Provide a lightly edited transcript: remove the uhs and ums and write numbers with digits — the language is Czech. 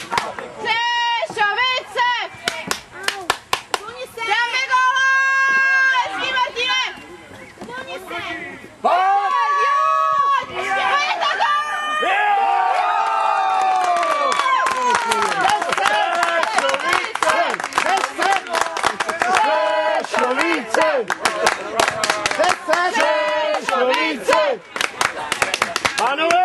Řešovice! Dáme góla! Hezky, Martine! Je to gól! Pánové!